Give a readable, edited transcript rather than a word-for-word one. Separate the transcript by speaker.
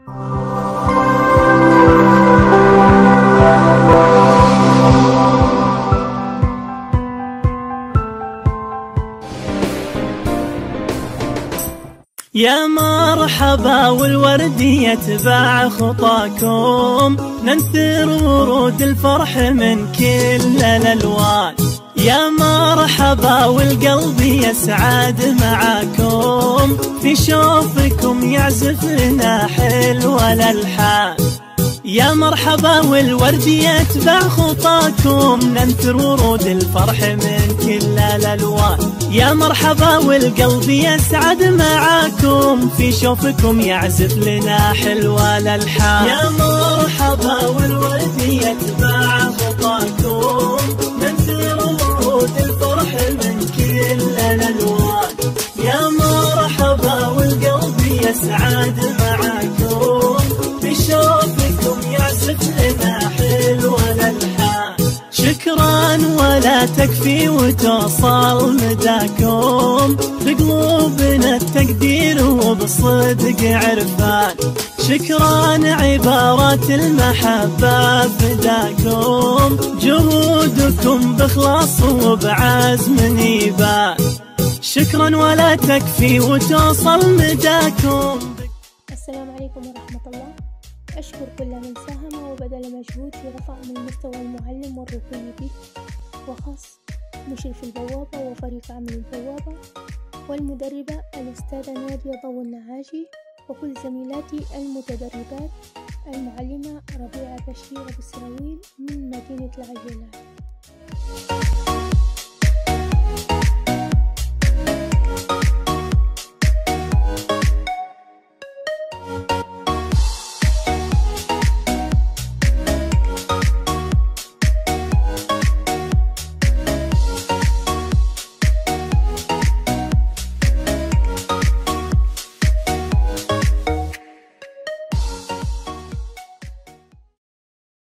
Speaker 1: يا مرحبا والورد يتبع خطاكم، ننثر ورود الفرح من كل الألوان. يا مرحبا والقلب يسعد معاكم، في شوفكم يعزف لنا حلو الألحان. يا مرحبا والورد يتبع خطاكم، ننثر ورود الفرح من كل الألوان. يا مرحبا والقلب يسعد معاكم، في شوفكم يعزف لنا حلو الألحان. يا مرحبا والورد يتبع خطاكم، ننثر ورود الفرح من كل الألوان. يا مرحبا والقلب يسعد معاكم، في شوفكم يعزف لنا حلو الألحان. شكرا ولا تكفي وتوصل مداكم، بقلوبنا التقدير وبصدق عرفان. شكرا عبارات المحبة فداكم، جهودكم بإخلاص وبعزم يبان. شكرا ولا تكفي وتوصل مداكم.
Speaker 2: السلام عليكم ورحمة الله. أشكر كل من ساهم وبذل مجهود في رفع من مستوى المعلم والرقي به، وخاص مشرف البوابة وفريق عمل البوابة، والمدربة الأستاذة نادية ضو النعاجي، وكل زميلاتي المتدربات، المعلمة ربيعة بشير أبو السراويل من مدينة العجلات.